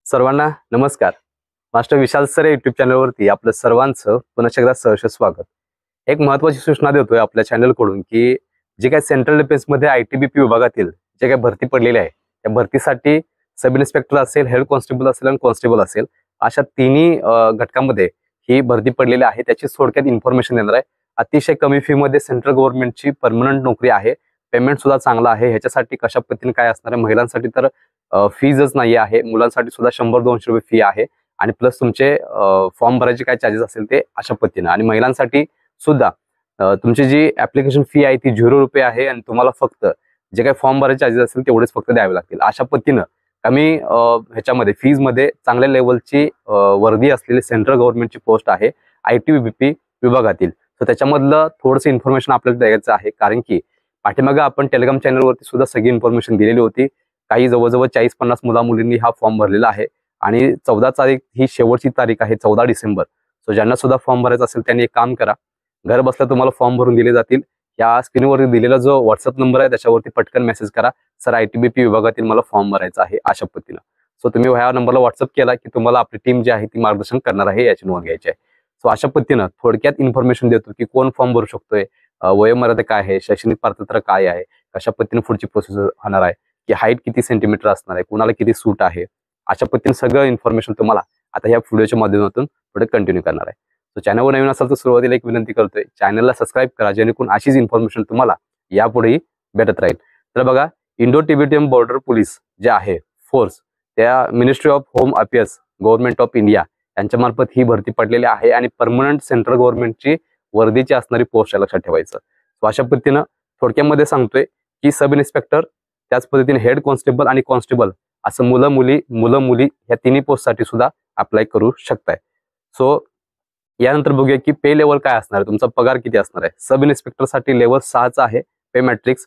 सर्वांना नमस्कार. मास्टर विशाल sir YouTube चॅनलवरती आपलं सर्वांचं पुन्हा एकदा सहर्ष स्वागत. एक महत्त्वाची सूचना देतोय आपल्या चॅनलकडून की जे काही सेंट्रल डिफेन्समध्ये ITBP विभागातील जे काही भरती पडलेली आहे त्या भरतीसाठी सब इन्स्पेक्टर असेल, हेड कॉन्स्टेबल असेल आणि कॉन्स्टेबल असेल अशा तिन्ही घटकांमध्ये ही भरती पडलेली आहे. त्याची थोडक्यात इन्फॉर्मेशन देणार आहे. अतिशय कमी फी मध्ये सेंट्रल गव्हर्नमेंटची परमनंट नोकरी आहे. पेमेंट सुद्धा चांगला आहे. ह्याच्यासाठी कशा पद्धतीने काय असणार आहे, महिलांसाठी तर फीजच नाही आहे, मुलांसाठी सुद्धा 100-200 रुपये फी आहे आणि प्लस तुमचे फॉर्म भरायचे काय चार्जेस असेल ते अशा पद्धतीने. आणि महिलांसाठी सुद्धा तुमची जी ऍप्लिकेशन फी आहे ती 0 रुपये आहे आणि तुम्हाला फक्त जे काही फॉर्म भरायचे चार्जेस असतील तेवढेच फक्त द्यावे लागतील. अशा पद्धतीनं कमी ह्याच्यामध्ये फीज मध्ये चांगल्या लेवलची वर्दी असलेली सेंट्रल गव्हर्नमेंटची पोस्ट आहे ITBP विभागातील. तर त्याच्यामधलं थोडंसं इन्फॉर्मेशन आपल्याला द्यायचं आहे, कारण की पाठीमागे आपण टेलिग्राम चॅनलवरती सुद्धा सगळी इन्फॉर्मेशन दिलेली होती. काही जवळजवळ 40-50 मुला-मुलींनी हा फॉर्म भरलेला आहे आणि 14 तारीख ही शेवटची तारीख आहे, 14 डिसेंबर. सो ज्यांना सुद्धा फॉर्म भरायचा असेल त्यांनी एक काम करा, घर बसल्या तुम्हाला फॉर्म भरून दिले जातील. या स्क्रीनवरती दिलेला जो व्हॉट्सअप नंबर आहे त्याच्यावरती पटकन मेसेज करा, सर ITBP विभागातील मला फॉर्म भरायचा आहे अशा पद्धतीनं. सो तुम्ही ह्या नंबरला व्हॉट्सअप केला की तुम्हाला आपली टीम जी आहे ती मार्गदर्शन करणार आहे, याची नोंद घ्यायची आहे. सो अशा पद्धतीनं थोडक्यात इन्फॉर्मेशन देतो की कोण फॉर्म भरू शकतोय, वयोमर्यादा काय आहे, शैक्षणिक पात्रता काय आहे, कशा पद्धतीने पुढची प्रोसेस होणार आहे, की हाईट किती सेंटीमीटर असणार आहे, कुणाला किती सूट आहे, अशा पद्धतीने सगळं इन्फॉर्मेशन तुम्हाला आता या व्हिडिओच्या माध्यमातून पुढे कंटिन्यू करणार आहे. तर चॅनलवर नवीन असाल तर सुरुवातीला एक विनंती करतोय, चॅनलला सबस्क्राईब करा जेणेकरून अशीच इन्फॉर्मेशन तुम्हाला यापुढेही भेटत राहील. तर बघा, इंडो तिबेटियन बॉर्डर पोलीस जे आहे फोर्स, त्या ministry of home affairs government of India यांच्या मार्फत ही भरती पडलेली आहे आणि परमनंट सेंट्रल गव्हर्नमेंटची वर्दीची असणारी पोस्ट आहे, लक्षात ठेवायचं. सो अशा पद्धतीनं थोडक्यामध्ये सांगतोय की सब इन्स्पेक्टर, त्याच पद्धतीने हेड कॉन्स्टेबल आणि कॉन्स्टेबल असं मुलं मुली ह्या तिन्ही पोस्टसाठी सुद्धा अप्लाय करू शकताय. सो यानंतर बघूया की पे लेवल काय असणार आहे, तुमचा पगार किती असणार आहे. सब इन्स्पेक्टरसाठी लेवल 6चा आहे. पे मॅट्रिक्स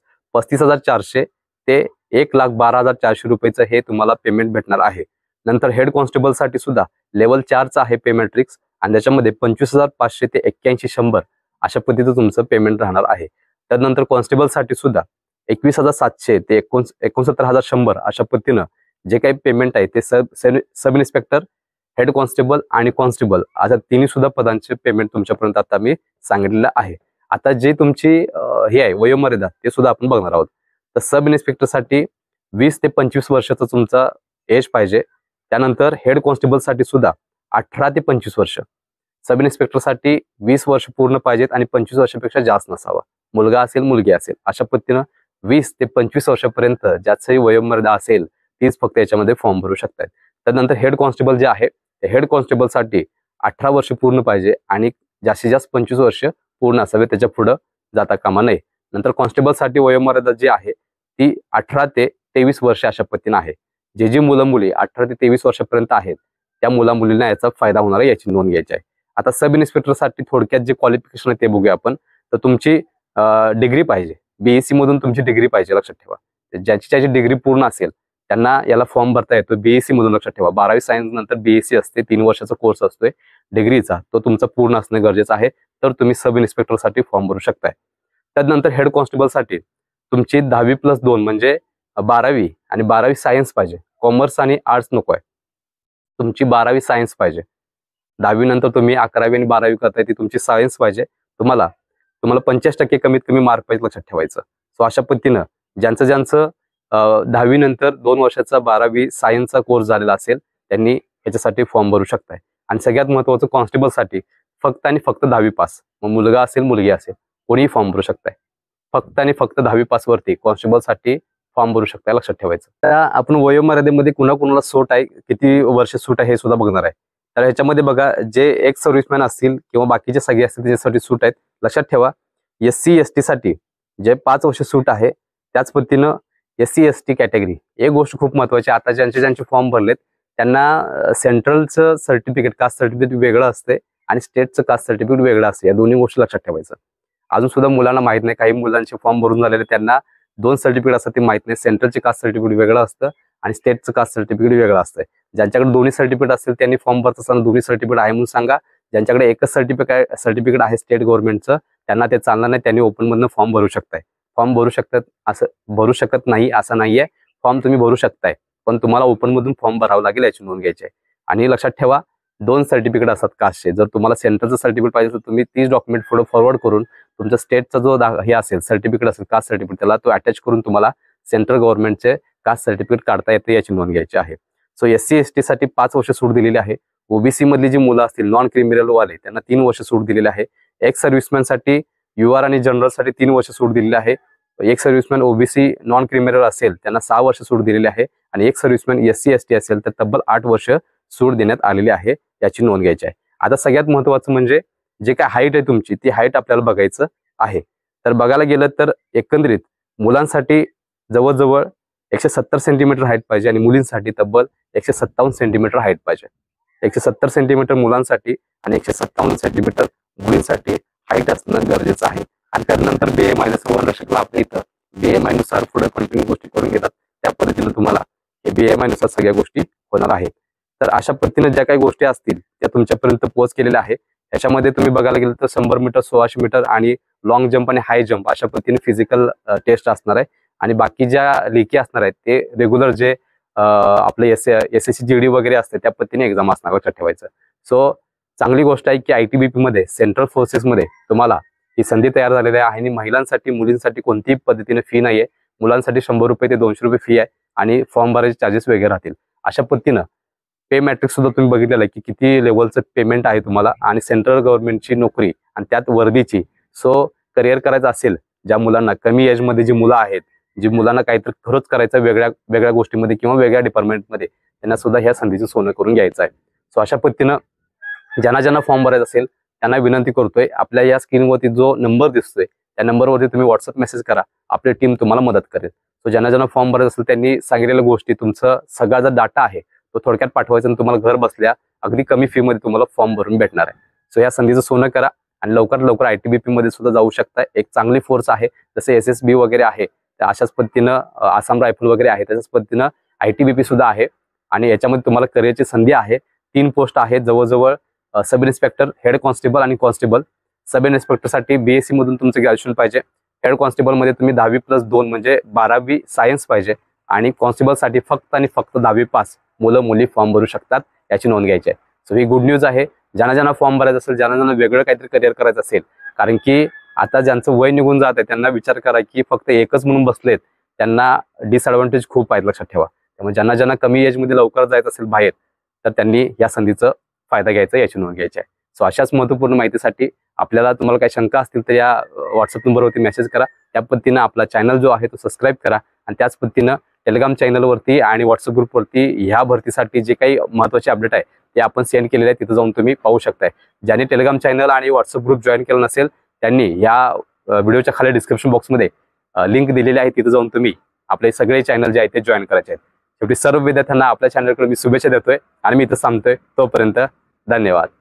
35,400 ते 1,12,400 रुपयेचं हे तुम्हाला पेमेंट भेटणार आहे. नंतर हेड कॉन्स्टेबलसाठी सुद्धा लेवल 4चा आहे पे मॅट्रिक्स आणि त्याच्यामध्ये 25,500 ते 81,100 अशा पद्धतीचं तुमचं पेमेंट राहणार आहे. त्यानंतर कॉन्स्टेबलसाठी सुद्धा 21,700 ते 69,100 अशा पद्धतीनं जे काही पेमेंट आहे ते सब इन्स्पेक्टर, हेड कॉन्स्टेबल आणि कॉन्स्टेबल अशा तिन्ही सुद्धा पदांचे पेमेंट तुमच्यापर्यंत आता मी सांगितलेलं आहे. आता जे तुमची हे आहे वयोमर्यादा ते सुद्धा आपण बघणार आहोत. तर सब इन्स्पेक्टरसाठी 20 ते 25 वर्षाचा तुमचा एज पाहिजे. त्यानंतर हेड कॉन्स्टेबलसाठी सुद्धा 18 ते 25 वर्ष. सब इन्स्पेक्टरसाठी 20 वर्ष पूर्ण पाहिजेत आणि 25 वर्षापेक्षा जास्त नसावा. मुलगा असेल मुलगी असेल अशा पद्धतीनं 20 ते 25 वर्षापर्यंत ज्याचंही वयोमर्यादा असेल तीच फक्त याच्यामध्ये फॉर्म भरू शकतात. त्यानंतर हेड कॉन्स्टेबल जे आहे हेड कॉन्स्टेबलसाठी 18 वर्ष पूर्ण पाहिजे आणि जास्तीत जास्त 25 वर्ष पूर्ण असावे, त्याच्या पुढे जाता कामा नये. नंतर कॉन्स्टेबलसाठी वयोमर्यादा जी आहे ती 18 ते 23 वर्ष अशा पद्धतीने आहे. जी मुलं मुली 18 ते 23 वर्षापर्यंत आहेत त्या मुला मुलींना याचा फायदा होणार आहे, याची नोंद घ्यायची आहे. आता सब इन्स्पेक्टरसाठी थोडक्यात जे क्वालिफिकेशन आहे ते बघूया आपण. तर तुमची डिग्री पाहिजे, BSc मधून तुमची डिग्री पाहिजे, लक्षात ठेवा. ज्याची डिग्री पूर्ण असेल त्यांना याला फॉर्म भरता येतो BSc मधून, लक्षात ठेवा. 12वी सायन्स नंतर BSc असते, 3 वर्षाचा कोर्स असतोय डिग्रीचा, तो तुमचा पूर्ण असणं गरजेचं आहे. तर तुम्ही सब इन्स्पेक्टरसाठी फॉर्म भरू शकताय. त्यानंतर हेड कॉन्स्टेबलसाठी तुमची 10वी+2 म्हणजे 12वी आणि 12वी सायन्स पाहिजे. कॉमर्स आणि आर्ट्स नको आहे, तुमची 12वी सायन्स पाहिजे. 10वी नंतर तुम्ही 11वी आणि 12वी करताय ती तुमची सायन्स पाहिजे. तुम्हाला 50% कमीत कमी मार्क पाहिजे, लक्षात ठेवायचं. सो अशा पद्धतीनं ज्यांचं 10वी नंतर 2 वर्षाचा 12वी सायन्सचा कोर्स झालेला असेल त्यांनी याच्यासाठी फॉर्म भरू शकताय. आणि सगळ्यात महत्त्वाचं कॉन्स्टेबलसाठी फक्त आणि फक्त 10वी पास, मग मुलगा असेल मुलगी असेल कोणीही फॉर्म भरू शकताय. फक्त आणि फक्त 10वी पास वरती कॉन्स्टेबलसाठी फॉर्म भरू शकताय, लक्षात ठेवायचं. तर आपण वयोमर्यादेमध्ये कुणाकुणाला सूट आहे, किती वर्ष सूट आहे हे सुद्धा बघणार आहे. तर ह्याच्यामध्ये बघा, जे एक्स सर्व्हिसमॅन असतील किंवा बाकीचे सगळे असतील त्याच्यासाठी सूट आहेत, लक्षात ठेवा. SC ST साठी जे 5 वर्ष सूट आहे, त्याच पद्धतीनं SC ST कॅटेगरी, एक गोष्ट खूप महत्वाची, आता ज्यांचे फॉर्म भरलेत त्यांना सेंट्रलचं सर्टिफिकेट, कास्ट सर्टिफिकेट वेगळं असते आणि स्टेटचं कास्ट सर्टिफिकेट वेगळं असते. या दोन्ही गोष्टी लक्षात ठेवायचं. अजून सुद्धा मुलांना माहित नाही, काही मुलांचे फॉर्म भरून झालेले त्यांना 2 सर्टिफिकेट असतात ते माहित नाही. सेंट्रलचे कास्ट सर्टिफिकेट वेगळं असतं आणि स्टेटचं कास्ट सर्टिफिकेट वेगळं असतं. ज्यांच्याकडे दोन्ही सर्टिफिकेट असतील त्यांनी फॉर्म भरत असताना दोन्ही सर्टिफिकेट आहे म्हणून सांगा. ज्यांच्याकडे एकच सर्टिफिकेट आहे स्टेट गव्हर्नमेंटचं त्यांना ते चालणार नाही, त्यांनी ओपन मधनं फॉर्म भरू शकताय. फॉर्म भरू शकतात, असं भरू शकत नाही असं नाहीये, फॉर्म तुम्ही भरू शकताय. पण तुम्हाला ओपन मधून फॉर्म भरावा लागेल याची नोंद घ्यायची आहे. आणि लक्षात ठेवा 2 सर्टिफिकेट असतात कास्टचे. जर तुम्हाला सेंटरचं सर्टिफिकेट पाहिजे तर तुम्ही 30 डॉक्युमेंट पुढे फॉरवर्ड करून तुमच्या स्टेटचा जो हे असेल सर्टिफिकेट असेल कास्ट सर्टिफिकेट त्याला तो अटॅच करून तुम्हाला सेंट्रल गव्हर्नमेंटचे कास्ट सर्टिफिकेट काढता येते याची नोंद घ्यायची आहे. सो SC ST साठी 5 वर्ष सूट दिलेली आहे. ओबीसी मधली जी मुलं असतील नॉन क्रिमिनल वाले त्यांना 3 वर्ष सूट दिलेली आहे. एक्स सर्व्हिसमॅन साठी UR आणि जनरल साठी 3 वर्ष सूट दिलेली आहे. एक सर्व्हिसमॅन ओबीसी नॉन क्रिमिनल असेल त्यांना 6 वर्ष सूट दिलेली आहे आणि एक सर्व्हिसमॅन SC ST असेल तर तब्बल 8 वर्ष सूट देण्यात आलेली आहे याची नोंद घ्यायची आहे. आता सगळ्यात महत्त्वाचं म्हणजे जे काय हाईट आहे तुमची ती हाईट आपल्याला बघायचं आहे. तर बघायला गेलं तर एकंदरीत मुलांसाठी जवळजवळ 170 सेंटीमीटर हाईट पाहिजे आणि मुलींसाठी तब्बल 157 सेंटीमीटर हाईट पाहिजे. 170 सेंटीमीटर मुलांसाठी आणि 157 सेंटीमीटर मुलींसाठी हाईट असणं गरजेचं आहे. आणि त्यानंतर BMI-1 रक्षकला आपल्या इथं BMI नुसार पुढे कंटिन्यू गोष्टी करून घेतात. त्या पद्धतीने तुम्हाला हे BMI नुसार सगळ्या गोष्टी होणार आहेत. तर अशा पद्धतीने ज्या काही गोष्टी असतील त्या तुमच्यापर्यंत पोहोच केलेल्या आहे. याच्यामध्ये तुम्ही बघायला गेलं तर 100 मीटर 1600 मीटर आणि लॉंग जंप आणि हाय जंप अशा पद्धतीने फिजिकल टेस्ट असणार आहे. आणि बाकी ज्या लेखी असणार आहेत ते रेग्युलर जे आपले SSC GD वगैरे असते त्या पद्धतीने एक्झाम असणार लक्षात ठेवायचं. सो चांगली गोष्ट आहे की ITBP मध्ये सेंट्रल फोर्सेसमध्ये तुम्हाला ही संधी तयार झालेली आहे आणि महिलांसाठी मुलींसाठी कोणतीही पद्धतीने फी नाहीये. मुलांसाठी 100 रुपये ते 200 रुपये फी आहे आणि फॉर्म भरायचे चार्जेस वेगळे राहतील. अशा पद्धतीनं पे मॅट्रिक्स सुद्धा तुम्ही बघितलेलं आहे की किती लेवलचं पेमेंट आहे तुम्हाला आणि सेंट्रल गव्हर्नमेंटची नोकरी आणि त्यात वर्दीची. सो करिअर करायचं असेल ज्या मुलांना कमी एजमध्ये जी मुलं आहेत जी मुलांना काहीतरी खरंच करायचं वेगळ्या गोष्टीमध्ये किंवा वेगळ्या डिपार्टमेंटमध्ये त्यांना सुद्धा ह्या संधीचं सोनं करून घ्यायचं आहे. सो अशा पद्धतीनं ज्यांना फॉर्म भरायचा असेल त्यांना विनंती करतोय आपल्या या स्क्रीनवरती जो नंबर दिसतोय त्या नंबरवरती तुम्ही व्हॉट्सअप मेसेज करा. आपली टीम तुम्हाला मदत करेल. सो ज्यांना फॉर्म भरायचा असेल त्यांनी सांगितलेल्या गोष्टी तुमचं सगळा जो डाटा आहे तो थोडक्यात पाठवायचा आणि तुम्हाला घर बसल्या अगदी कमी फी मध्ये तुम्हाला फॉर्म भरून भेटणार आहे. सो या संधीचं सोनं करा आणि लवकरात लवकर ITBP मध्ये सुद्धा जाऊ शकता. एक चांगली फोर्स आहे जसे SSB वगैरे आहे त्या अशाच पद्धतीनं आसाम रायफल वगैरे आहे त्याच्याच पद्धतीनं ITBP सुद्धा आहे. आणि याच्यामध्ये तुम्हाला करिअरची संधी आहे. 3 पोस्ट आहेत जवळजवळ सब इन्स्पेक्टर, हेड कॉन्स्टेबल आणि कॉन्स्टेबल. सब इन्स्पेक्टरसाठी BSc मधून तुमचं ग्रॅज्युएशन पाहिजे. हेड कॉन्स्टेबलमध्ये तुम्ही 10वी+2 म्हणजे 12वी सायन्स पाहिजे आणि कॉन्स्टेबलसाठी फक्त आणि फक्त 10वी पास मुलं मुली फॉर्म भरू शकतात याची नोंद घ्यायची आहे. सो ही गुड न्यूज आहे. ज्यांना फॉर्म भरायचा असेल ज्यांना वेगळं काहीतरी करिअर करायचं असेल कारण की आता ज्यांचं वय निघून जात आहे त्यांना विचार करा की फक्त एकच म्हणून बसलेत त्यांना डिसएडव्हान्टेज खूप आहेत लक्षात ठेवा. त्यामुळे ज्यांना कमी एजमध्ये लवकर जायचं असेल बाहेर तर त्यांनी या संधीचं फायदा घ्यायचा याची नोंद घ्यायची आहे. सो अशाच महत्त्वपूर्ण माहितीसाठी तुम्हाला काही शंका असतील तर या व्हॉट्सअप नंबरवरती मेसेज करा. त्या पद्धतीनं आपला चॅनल जो आहे तो सबस्क्राईब करा आणि त्याच पद्धतीनं टेलिग्राम चॅनलवरती आणि व्हॉट्सअप ग्रुपवरती ह्या भरतीसाठी जे काही महत्त्वाचे अपडेट आहे ते आपण सेंड केलेले आहे तिथं जाऊन तुम्ही पाहू शकताय. ज्यांनी टेलिग्राम चॅनल आणि व्हॉट्सअप ग्रुप जॉईन केलं नसेल त्यांनी या व्हिडिओच्या खाली डिस्क्रिप्शन बॉक्समध्ये लिंक दिलेली आहे तिथं जाऊन तुम्ही आपले सगळे चॅनल जे आहेत ते जॉईन करायचे आहेत. शेवटी सर्व विद्यार्थ्यांना आपल्या चॅनलकडे मी शुभेच्छा देतोय आणि मी इथं थांबतोय. तोपर्यंत धन्यवाद.